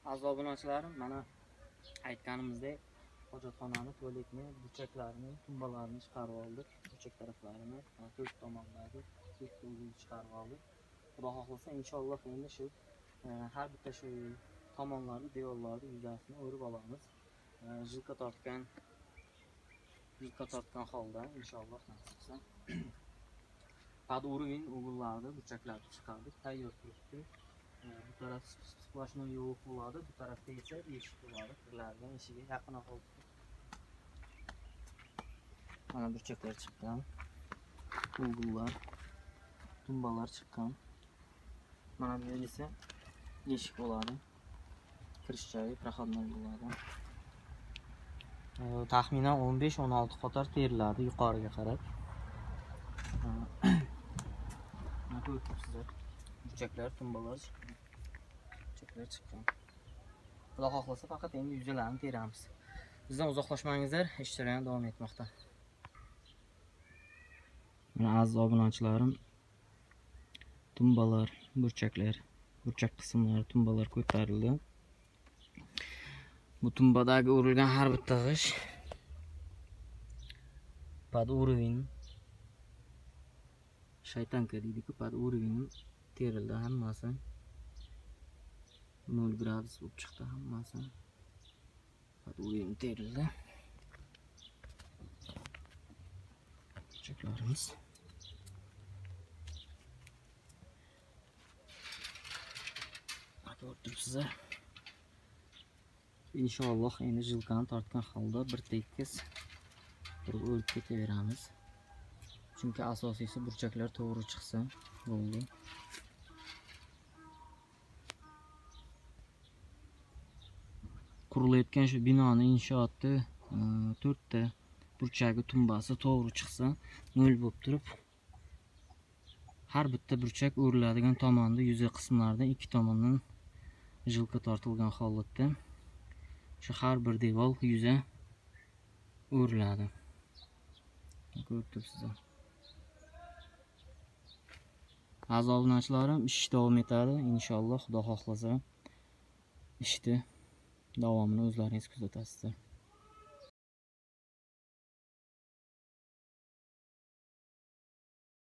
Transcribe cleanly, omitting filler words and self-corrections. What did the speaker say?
Aziz obunachilarim, mana aytganimizdek hojatxonani, tualetni, burchaklarini, tumbalarni chiqarib oldik. Burchak taraflarini, to'rt tomondagi uyg'unni chiqarib oldik. Xudo xohlasa inshaalloh endi shu har bitta shu tomonlarni, devorlarni yuzasini o'rib olamiz. Jilqa tortgan holda inshaalloh nasib etsa pad urovень o'g'illarni, burchaklarni chiqardik, tayyor turibdi. Bu taraf splashnoy yo'q bo'ladi, bu tarafda esa eshik bo'ladi. Kirlardan eshigiga yaqin ahvolda. Mana burchaklar chiqqan, o'g'illar, tumbalar chiqqan. Mana bu yer esa eshik bo'ladi. Kirish joyi, proxodnoy bo'ladi. Taxminan 15-16 qator teriladi yuqoriga qarab. Mana ko'ryapsizlar. Burchaklar, tumbalar chiqqan. Xudo xohlasa faqat endi yuzalarni teramiz. Bizdan uzoqlashmangizlar, ish jarayon davom etmoqda. Mana aziz obunachilarim, tumbalar, burchak qismlari, tumbalar ko'tarildi. Bu tumbadagi urilgan har bitta g'ish pad urovень, shaytanka deydi-ku, pad urovень terildi hammasi. 0 gradus bo'lib chiqdi hammasi. Pad urovень terildi. Burchaklarimiz ko'rib turibsizlar. Inshaalloh endi jilqani tortgan holda bir tekis turib o'lib ketaveramiz. Chunki asosiysi burchaklar to'g'ri chiqsa bo'ldi. Qurilayotgan shu binoni inshooti 4 ta burchagi, tumbasi to'g'ri chiqsa, 0 bo'lib turib, har bitta burchak o'riladigan tomonda yuza qismlaridan ikki tomondan jilqa tortilgan holatda shu har bir devor yuza o'riladi. Ko'rib turibsizlar. Aziz obunachilarim, ish davom etadi. Inshaalloh Xudo xohlasa ishni davomini o'zlaringiz kuzatasizlar.